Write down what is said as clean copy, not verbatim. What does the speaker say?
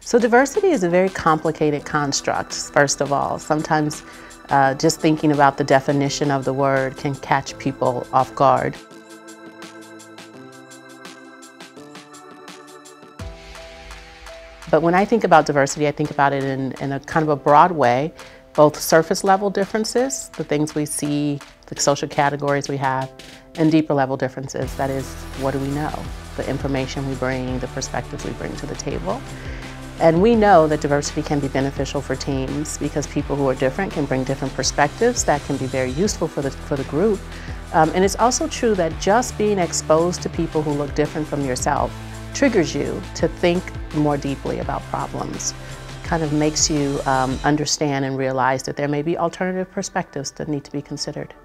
So diversity is a very complicated construct, first of all. Sometimes just thinking about the definition of the word can catch people off guard. But when I think about diversity, I think about it in a kind of a broad way, both surface level differences, the things we see, the social categories we have, and deeper level differences. That is, what do we know? The information we bring, the perspectives we bring to the table. And we know that diversity can be beneficial for teams because people who are different can bring different perspectives that can be very useful for the group. And it's also true that just being exposed to people who look different from yourself triggers you to think more deeply about problems, kind of makes you understand and realize that there may be alternative perspectives that need to be considered.